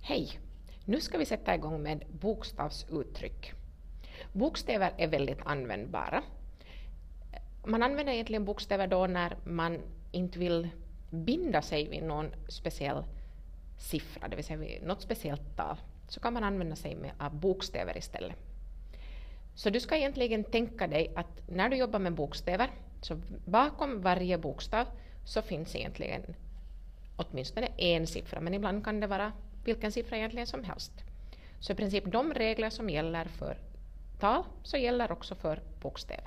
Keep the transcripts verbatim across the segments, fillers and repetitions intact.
Hej! Nu ska vi sätta igång med bokstavsuttryck. Bokstäver är väldigt användbara. Man använder egentligen bokstäver då när man inte vill binda sig vid någon speciell siffra, det vill säga vid något speciellt tal. Så kan man använda sig med, av bokstäver istället. Så du ska egentligen tänka dig att när du jobbar med bokstäver, så bakom varje bokstav så finns egentligen åtminstone en siffra, men ibland kan det vara vilken siffra egentligen som helst. Så i princip de regler som gäller för tal så gäller också för bokstäver.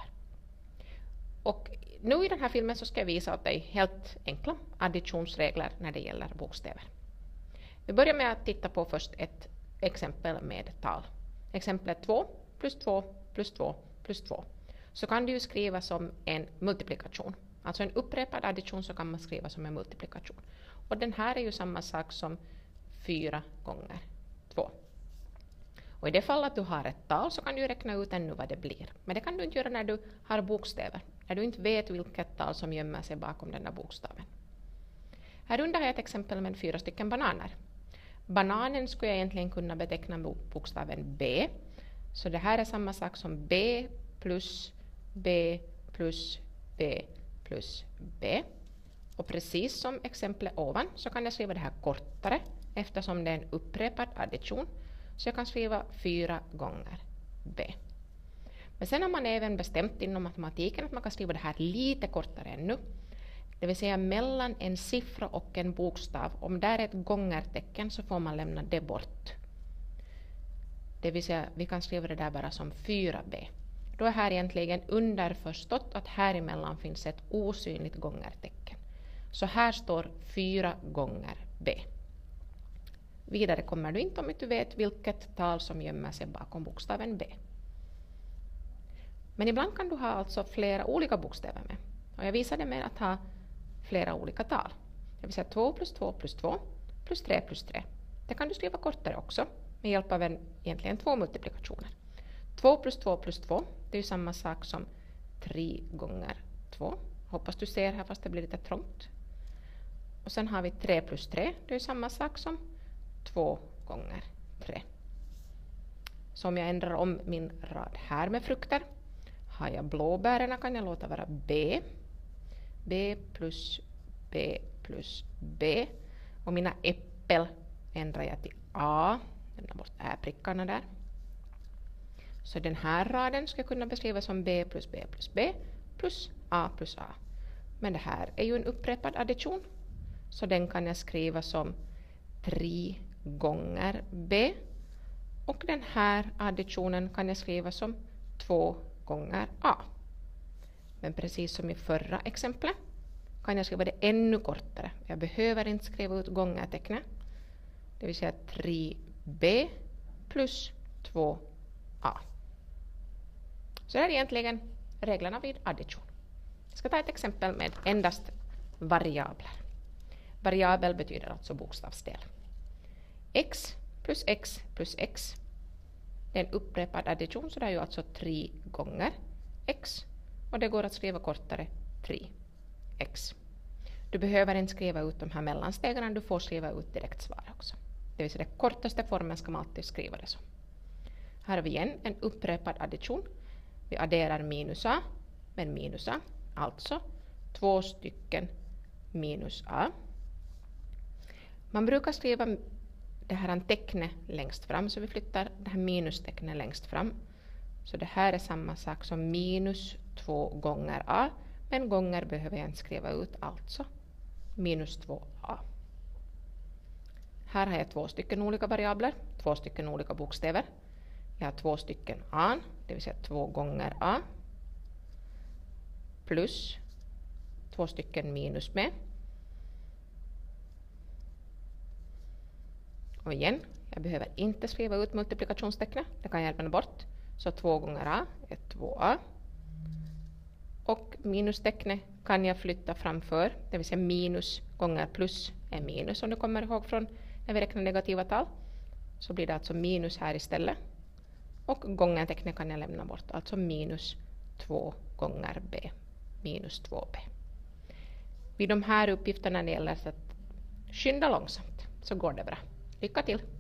Och nu i den här filmen så ska jag visa åt dig helt enkla additionsregler när det gäller bokstäver. Vi börjar med att titta på först ett exempel med tal. Exemplet två plus två plus två plus två. Så kan du ju skriva som en multiplikation. Alltså en upprepad addition så kan man skriva som en multiplikation. Och den här är ju samma sak som fyra gånger två. Och i det fall att du har ett tal så kan du räkna ut ännu vad det blir. Men det kan du inte göra när du har bokstäver. När du inte vet vilket tal som gömmer sig bakom den här bokstaven. Här under har jag ett exempel med fyra stycken bananer. Bananen skulle jag egentligen kunna beteckna med bokstaven B. Så det här är samma sak som B plus B plus B plus B. Och precis som exemplet ovan så kan jag skriva det här kortare eftersom det är en upprepad addition. Så jag kan skriva fyra gånger B. Men sen har man även bestämt inom matematiken att man kan skriva det här lite kortare ännu. Det vill säga mellan en siffra och en bokstav. Om där är ett gångertecken så får man lämna det bort. Det vill säga vi kan skriva det där bara som fyra B. Då är här egentligen underförstått att här emellan finns ett osynligt gångertecken. Så här står fyra gånger B. Vidare kommer du inte om du vet vilket tal som gömmer sig bakom bokstaven B. Men ibland kan du ha alltså flera olika bokstäver med. Och jag visade med att ha flera olika tal. Det vill säga två plus två plus två plus tre plus tre. Det kan du skriva kortare också med hjälp av en, egentligen två multiplikationer. två plus två plus två, det är ju samma sak som tre gånger två. Hoppas du ser här fast det blir lite trångt. Och sen har vi tre plus tre, det är ju samma sak som två gånger tre. Så om jag ändrar om min rad här med frukter. Har jag blåbärerna kan jag låta vara B. B plus B plus B. Och mina äppel ändrar jag till A. Lämnar bort ä-prickarna där. Så den här raden ska jag kunna beskriva som B plus B plus B plus A plus A. Men det här är ju en upprepad addition. Så den kan jag skriva som tre gånger B. Och den här additionen kan jag skriva som två gånger A. Men precis som i förra exemplet kan jag skriva det ännu kortare. Jag behöver inte skriva ut gångertecknet. Det vill säga tre B plus två A. Så det är egentligen reglerna vid addition. Jag ska ta ett exempel med endast variabler. Variabel betyder alltså bokstavsdel. X plus X plus X. Det är en upprepad addition så det är ju alltså tre gånger X. Och det går att skriva kortare tre X. Du behöver inte skriva ut de här mellanstegen, du får skriva ut direkt svar också. Det vill säga den kortaste formen ska man alltid skriva det så. Här har vi igen en upprepad addition. Vi adderar minus A med minus A. Alltså två stycken minus A. Man brukar skriva det här en teckne längst fram så vi flyttar det här minustecknet längst fram. Så det här är samma sak som minus två gånger A. Men gånger behöver jag inte skriva ut alltså minus två A. Här har jag två stycken olika variabler, två stycken olika bokstäver. Jag har två stycken A, det vill säga två gånger A. Plus två stycken minus med. Och igen, jag behöver inte skriva ut multiplikationstecknet, det kan jag lämna bort. Så två gånger A är två A. Och minustecknet kan jag flytta framför, det vill säga minus gånger plus är minus. Om du kommer ihåg från när vi räknar negativa tal så blir det alltså minus här istället. Och gångertecknet kan jag lämna bort, alltså minus två gånger B, minus två B. Vid de här uppgifterna när det gäller att skynda långsamt så går det bra. Lycka till!